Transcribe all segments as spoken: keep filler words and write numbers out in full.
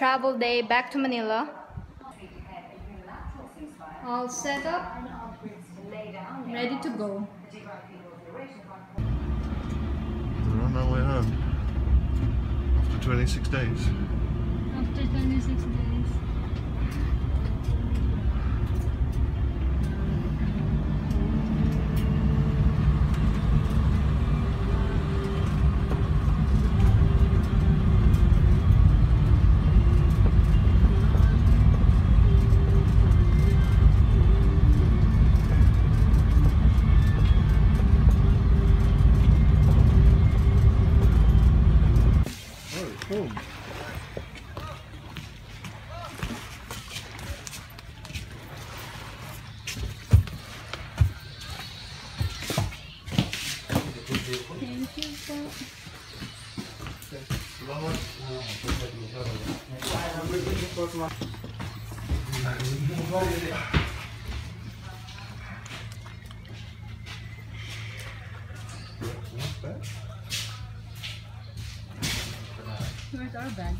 travel day back to Manila. All set up, ready to go. We're on our way home after twenty-six days. After twenty-six days. Home. Thank you, sir. Where's our bag?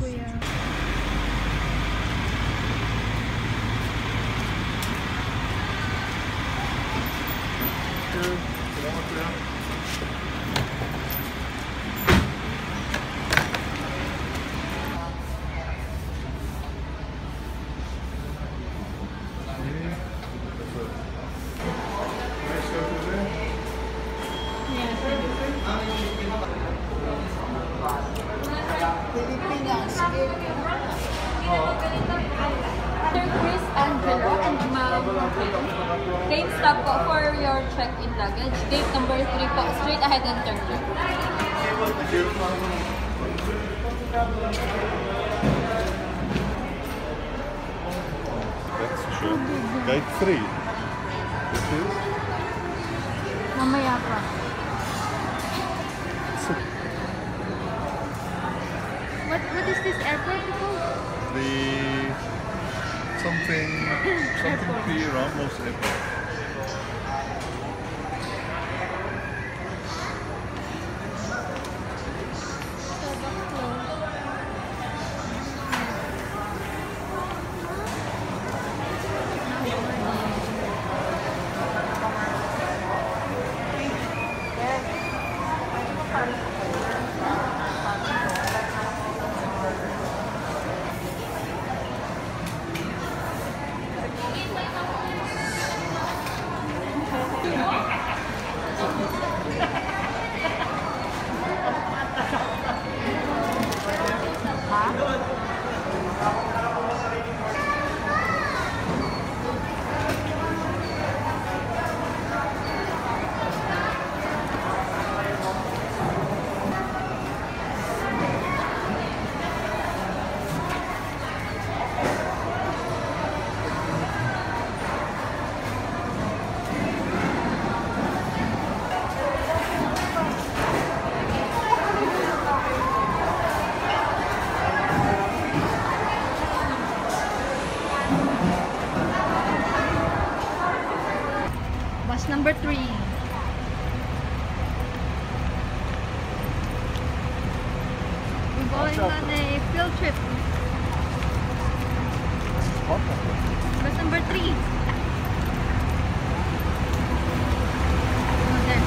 kuya. Salamat kuya. Sir Chris Angelo and Ma'am Train stop po for your check-in luggage. Gate number three po. Straight ahead and turn left. That's sure. Gate three. This is? Mamaya pa. What what is this airport called? The something something P Ramos Airport. Bus number three. We're going on a field trip. Bus number three. Oh, there.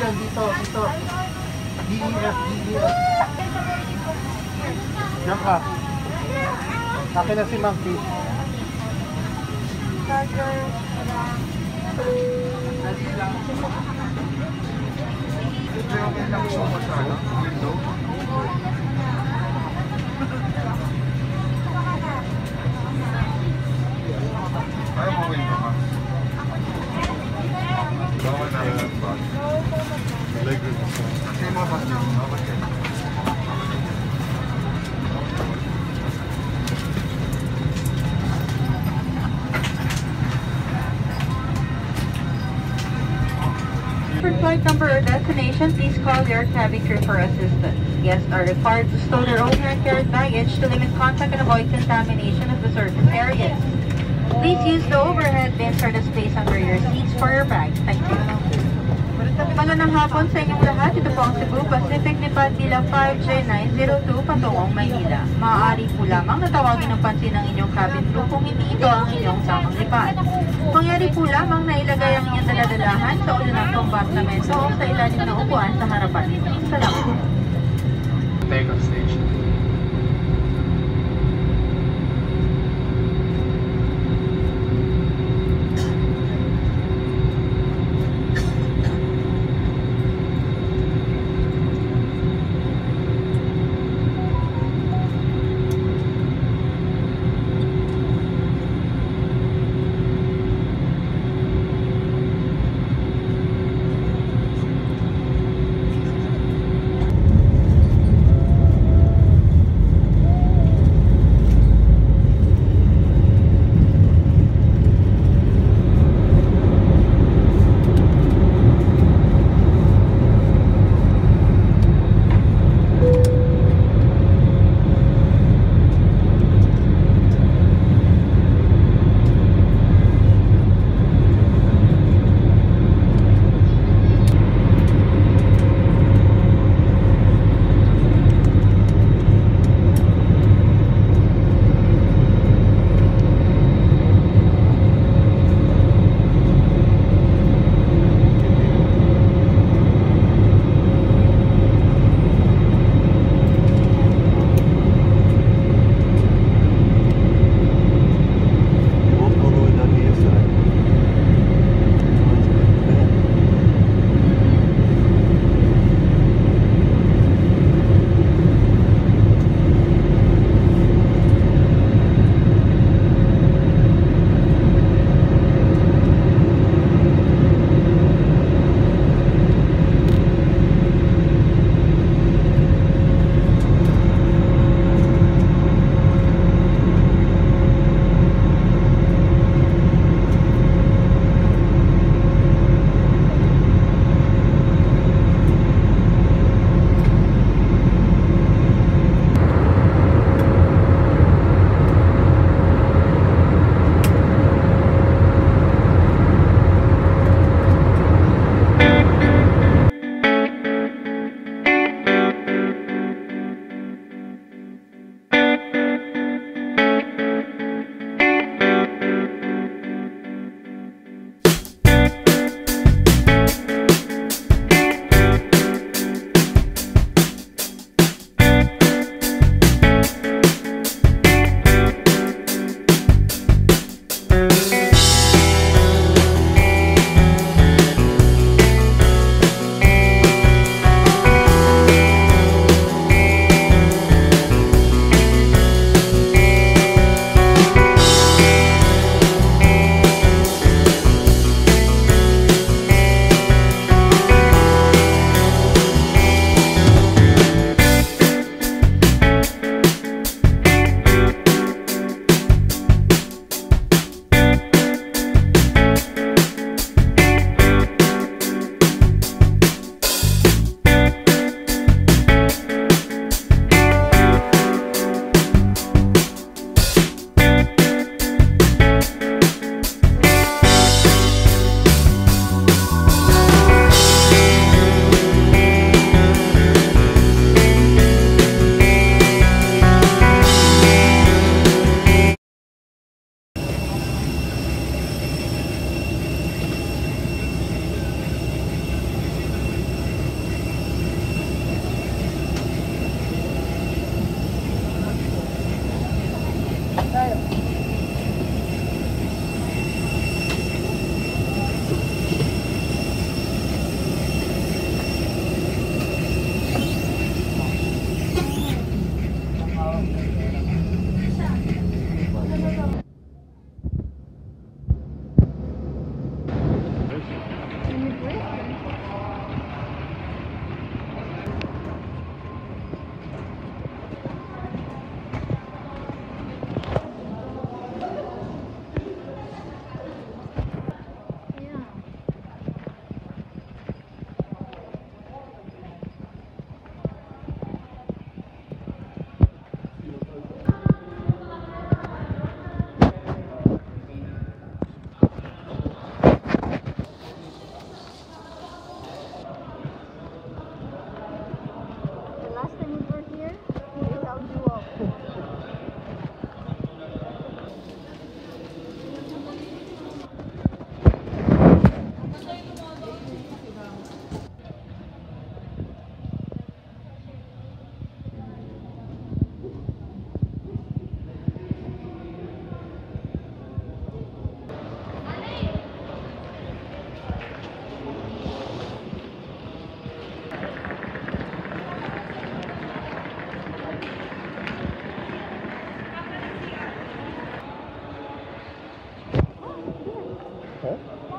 Sebastian, dito, dito. D E F, D E F. Diyan ka. Akin na si Monkey. Ayaw mo window ka. Bawal na rin ang bag. Legroom mo sa... Kasi yung mga bag yun, bawal yan. For flight number or destination, please call your cabin crew for assistance. Guests are required to stow their own hand-carried baggage to limit contact and avoid contamination of the surface areas. Please use the overhead bins or the space under your seats for your bags. Thank you. Magandang hapon sa inyong lahat. Ito po ang Cebu Pacific Lipad bilang five J nine zero two patungong Maynila. Maaari po lamang natawagin ang pansin ng inyong cabin crew kung hindi ito ang inyong tamang lipad. Mangyari po lamang na ilagay ang inyong daladalahan sa ulo ng compartmento o sa ilalim ng upuan sa harapan nito. Salamat. Take off station.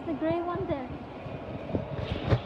the gray one there.